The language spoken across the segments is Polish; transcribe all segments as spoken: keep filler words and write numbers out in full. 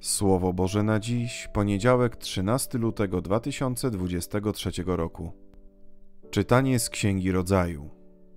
Słowo Boże na dziś, poniedziałek, trzynastego lutego dwa tysiące dwudziestego trzeciego roku. Czytanie z Księgi Rodzaju.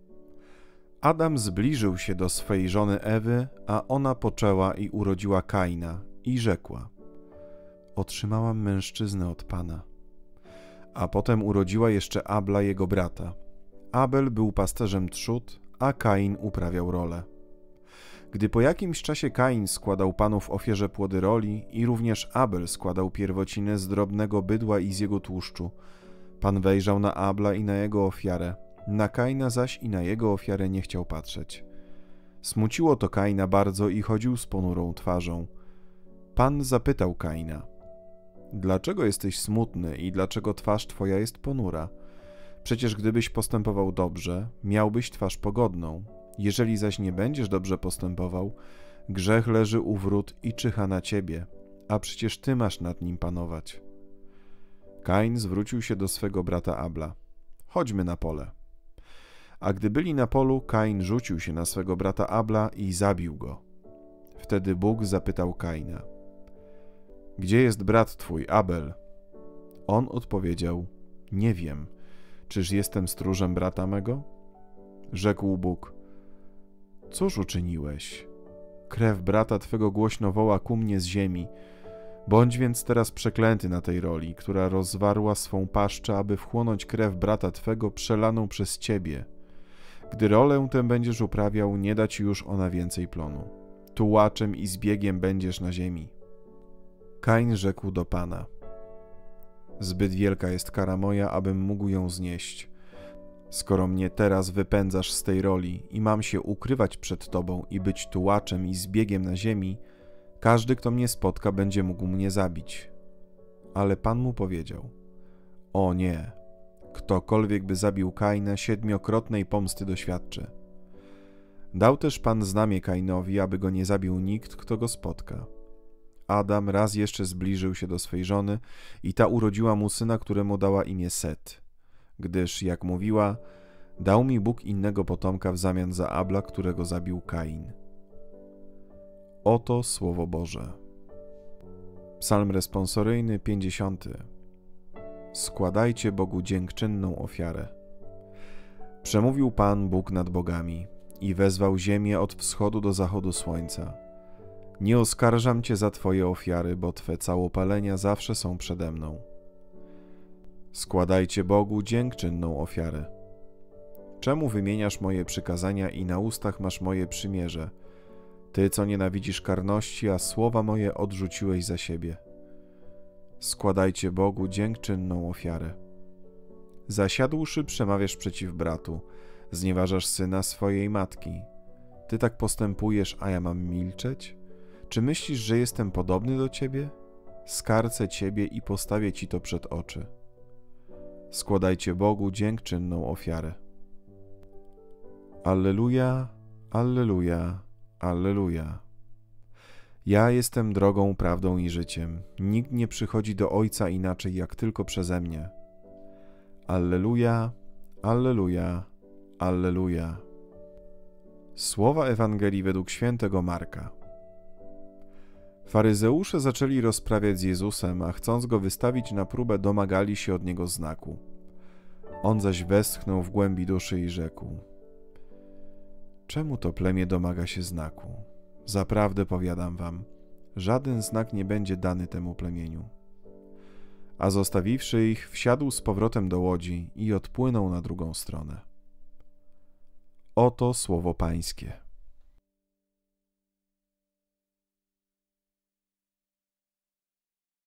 Adam zbliżył się do swej żony Ewy, a ona poczęła i urodziła Kaina i rzekła: otrzymałam mężczyznę od Pana. A potem urodziła jeszcze Abla, jego brata. Abel był pasterzem trzód, a Kain uprawiał rolę. Gdy po jakimś czasie Kain składał Panu w ofierze płody roli i również Abel składał pierwocinę z drobnego bydła i z jego tłuszczu, Pan wejrzał na Abla i na jego ofiarę, na Kaina zaś i na jego ofiarę nie chciał patrzeć. Smuciło to Kaina bardzo i chodził z ponurą twarzą. Pan zapytał Kaina: dlaczego jesteś smutny i dlaczego twarz twoja jest ponura? Przecież gdybyś postępował dobrze, miałbyś twarz pogodną. Jeżeli zaś nie będziesz dobrze postępował, grzech leży u wrót i czyha na ciebie, a przecież ty masz nad nim panować. Kain zwrócił się do swego brata Abla: chodźmy na pole. A gdy byli na polu, Kain rzucił się na swego brata Abla i zabił go. Wtedy Bóg zapytał Kaina: gdzie jest brat twój, Abel? On odpowiedział: nie wiem. Czyż jestem stróżem brata mego? Rzekł Bóg: cóż uczyniłeś? Krew brata twego głośno woła ku mnie z ziemi. Bądź więc teraz przeklęty na tej roli, która rozwarła swą paszczę, aby wchłonąć krew brata twego przelaną przez ciebie. Gdy rolę tę będziesz uprawiał, nie da ci już ona więcej plonu. Tułaczem i zbiegiem będziesz na ziemi. Kain rzekł do Pana: zbyt wielka jest kara moja, abym mógł ją znieść. Skoro mnie teraz wypędzasz z tej roli i mam się ukrywać przed Tobą i być tułaczem i zbiegiem na ziemi, każdy, kto mnie spotka, będzie mógł mnie zabić. Ale Pan mu powiedział: o nie, ktokolwiek by zabił Kaina, siedmiokrotnej pomsty doświadczy. Dał też Pan znamię Kainowi, aby go nie zabił nikt, kto go spotka. Adam raz jeszcze zbliżył się do swej żony i ta urodziła mu syna, któremu dała imię Set, gdyż, jak mówiła, dał mi Bóg innego potomka w zamian za Abla, którego zabił Kain. Oto Słowo Boże. Psalm responsoryjny pięćdziesiąty. Składajcie Bogu dziękczynną ofiarę. Przemówił Pan Bóg nad bogami i wezwał ziemię od wschodu do zachodu słońca. Nie oskarżam Cię za Twoje ofiary, bo Twe całopalenia zawsze są przede mną. Składajcie Bogu dziękczynną ofiarę. Czemu wymieniasz moje przykazania i na ustach masz moje przymierze? Ty, co nienawidzisz karności, a słowa moje odrzuciłeś za siebie. Składajcie Bogu dziękczynną ofiarę. Zasiadłszy przemawiasz przeciw bratu, znieważasz syna swojej matki. Ty tak postępujesz, a ja mam milczeć? Czy myślisz, że jestem podobny do ciebie? Skarcę ciebie i postawię ci to przed oczy. Składajcie Bogu dziękczynną ofiarę. Alleluja, alleluja, alleluja. Ja jestem drogą, prawdą i życiem. Nikt nie przychodzi do Ojca inaczej, jak tylko przeze mnie. Alleluja, alleluja, alleluja. Słowa Ewangelii według świętego Marka. Faryzeusze zaczęli rozprawiać z Jezusem, a chcąc go wystawić na próbę, domagali się od niego znaku. On zaś westchnął w głębi duszy i rzekł: czemu to plemię domaga się znaku? Zaprawdę powiadam wam, żaden znak nie będzie dany temu plemieniu. A zostawiwszy ich, wsiadł z powrotem do łodzi i odpłynął na drugą stronę. Oto słowo Pańskie.